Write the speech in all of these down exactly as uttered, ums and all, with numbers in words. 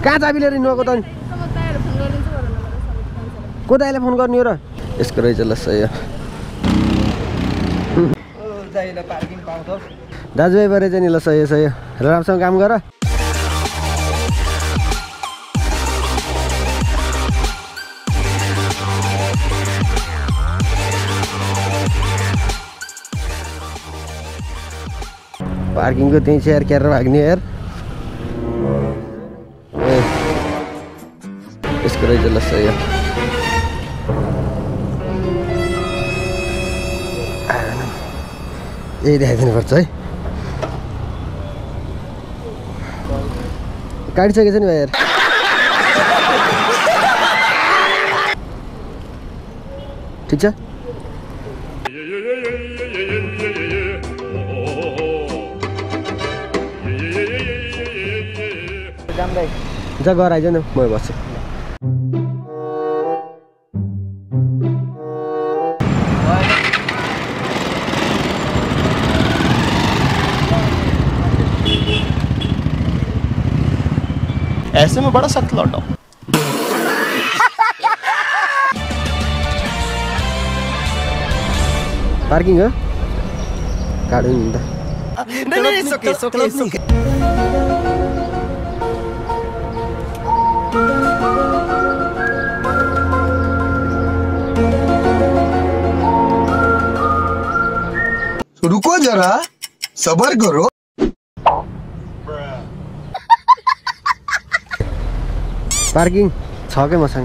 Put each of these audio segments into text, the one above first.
कहाँ चाबी लिएर हिँड्नुको त नि को दाइले फोन गर्ने हो र यसको रहेछ ल सही दाजुभाइ भएर चाहिँ नि ल सही सही र राम्रोसँग काम गर पार्किङको त्यही चेयर क्यारेर भाग्ने यार यसको रहेछ ल सही यही देखाइदिनु पर्छ है काटिसकेछ नि भाइ यार ठिक छ जा घर आइज न म बस्छु ऐसे में बड़ा सख्त लौटा पार्किङ हो काट्नु नि त नहीं नहीं it's okay, it's okay, it's okay. रुको जरा सबर करो पार्किङ छ के मसँग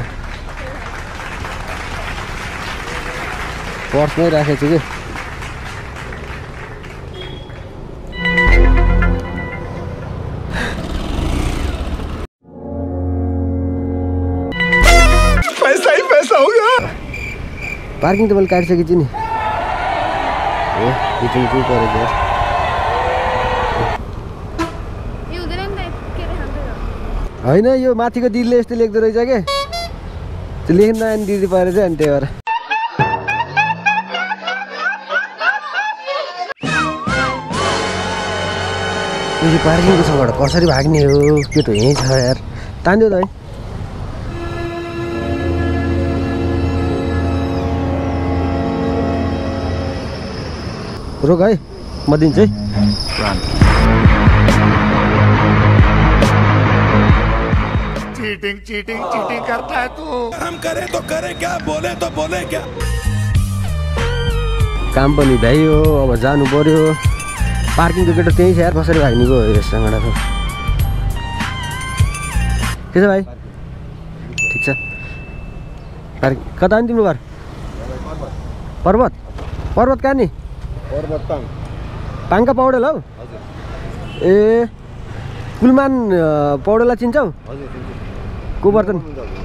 पर्समै राखेको छु कि पैसा ही पैसा होगा पार्किङ त मैले काटिसकेको छु नि ए किचन के परेको होइन यो माथिको दिदीले यस्तो लेख्दो रहेछ के त्यो लेख्न आएन दिदी परेर चाहिँ अनि त्यही भएर यो पार्किङको छबाट कसरी भाग्ने हो केटो यहीँ छ यार तान्दियो त है रोक है म दिन्छु है चीटिंग चीटिंग चीटिंग करता है तू हम करे तो करे क्या बोले तो बोले क्या काम पनि भ्यायो अब जानु पर्यो पार्किङको केटो त्यही छ यार कसरी भाग्नेको हो यससँग के छ भाइ ठिक छ पार्किङ कता नि तिम्रो घर पर्वत पर्वत कहाँ नि पर्वत पाङ पाङका पौडेल हौ ए कुलमान पौडेला चिन्छौ को बर्तन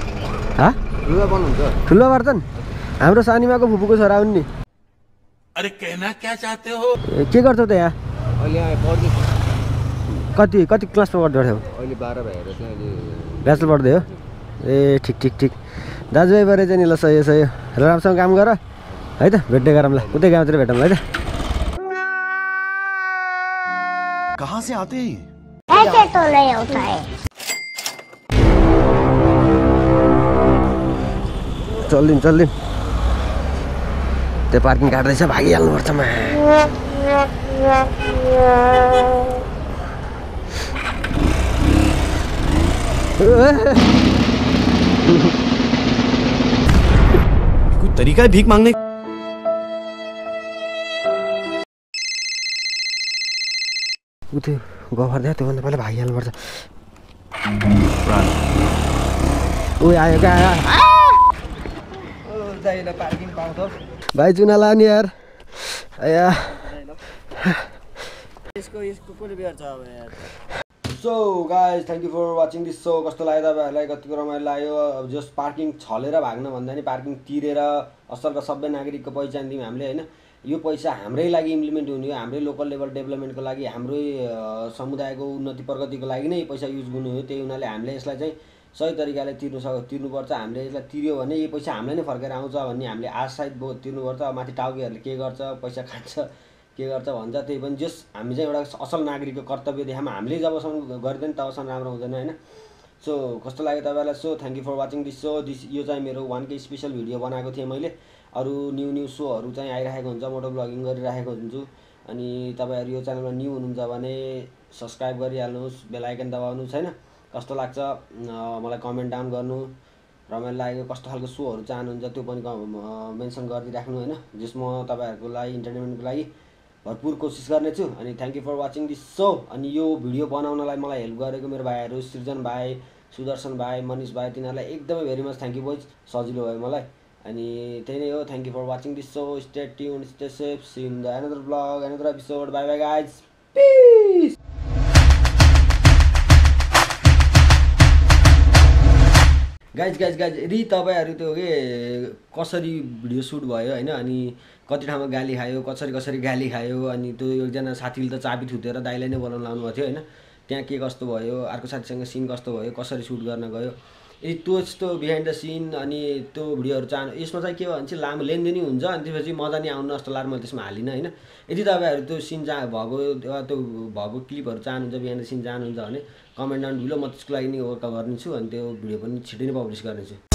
ठुलो बर्तन हाम्रो सानीमाको फुपूको छोरा हुन् नि अरे कहना क्या चाहते हो के गर्छौ त यहाँ कति कति क्लासमा पढ्दै ब्याचलर पढ्दै हो ए ठिक ठिक ठिक दाजुभाइ भएर चाहिँ नि ल सही सही र राम्रोसँग काम गर है त भेट्दै गरौँला उतै गाउँतिर भेटौँला है त कहाँ से आते हैं ऐसे तो नहीं होता है चल्दिन चल्दिन त्यो पार्किङ काट्दैछ भागिहाल्नुपर्छ मा कोई तरीका है भीख मांगने उतै गफर्दै त्योभन्दा पहिला भागिहाल्नुपर्छ ऊ आयो क्या आयो भाइ चुना लाने यार या so guys thank you for watching this so कस्तो लाग्यो तपाईँहरूलाई कतिको रमाइलो लाग्यो अब जस पार्किङ छलेर भाग्न भन्दा नि पार्किङ तिरेर असलका सबै नागरिकको पहिचान दियौँ हामीले होइन यो पैसा हाम्रै लागि इम्प्लिमेन्ट हुने हो हाम्रै लोकल लेभल डेभलपमेन्टको लागि हाम्रै समुदायको उन्नति प्रगतिको लागि नै पैसा युज गर्नु हो त्यही हुनाले हामीले यसलाई चाहिँ सही तरिकाले तिर्नु सक् तिर्नुपर्छ हामीले यसलाई तिर्यो भने यो पैसा हामीलाई नै फर्केर आउँछ भन्ने हामीले आशासहित बो तिर्नुपर्छ अब माथि टाउकेहरूले के गर्छ पैसा खान्छ के गर्छ भन्छ त्यही पनि जस हामी चाहिँ एउटा असल नागरिकको कर्तव्य देखामा हामीले जबसम्म गर्दैन तबसम्म राम्रो हुँदैन होइन सो कस्तो लाग्यो तपाईँहरूलाई so thank you for watching this so this यो चाहिँ मेरो वान के स्पेसल भिडियो बनाएको थिएँ मैले अरू न्यू न्यू सोहरू चाहिँ आइरहेको हुन्छ मोटो ब्लगिङ गरिरहेको हुन्छु अनि तपाईँहरू यो च्यानलमा न्यू हुनुहुन्छ भने सब्सक्राइब गरिहाल्नुहोस् बेल आइकन दबाउनुहोस् हैन कस्तो लाग्छ मलाई कमेन्ट डाउन गर्नु रमाइलो लाग्यो कस्तो खालको सोहरू चाहनुहुन्छ त्यो पनि मेन्सन गरिदिराख्नु हैन जसमा तपाईँहरूको लागि इन्टरटेनमेन्टको लागि भरपुर कोसिस गर्नेछु अनि thank you for watching this show अनि यो भिडियो बनाउनलाई मलाई हेल्प गरेको मेरो भाइहरू सृजन भाइ सुदर्शन भाइ मनिष भाइ तिनीहरूलाई एकदमै very much thank you boys सजिलो भयो मलाई अनि त्यही नै हो thank you for watching this show stay tune stay safe see in the another blog another episode bye bye guys peace guys guys guys यदि तपाईँहरू त्यो के कसरी भिडियो सुट भयो होइन अनि कति ठाउँमा गाली खायो कसरी कसरी गाली खायो अनि त्यो एकजना साथीले त चाबी थुतेर दाइलाई नै बोलाउन लाउनु भएको थियो होइन त्यहाँ के कस्तो भयो अर्को साथीसँग सिन कस्तो भयो कसरी सुट गर्न गयो यदि त्यो यस्तो बिहाइन्ड द सिन अनि त्यो भिडियोहरू चाहनु यसमा चाहिँ के भयो भने चाहिँ लामो लेनदेनी हुन्छ अनि त्यसपछि मजा नि आउनु जस्तो लाग्यो मैले त्यसमा हालिनँ होइन यदि तपाईँहरू त्यो सिन चाह भएको त्यो भएको क्लिपहरू चाहनुहुन्छ बिहाइन्ड द सिन चाहनुहुन्छ भने कमेन्ट डाउन भिडियो म त्यसको लागि नि वर्क गर्नेछु अनि त्यो भिडियो पनि छिटै नै पब्लिस गर्नेछु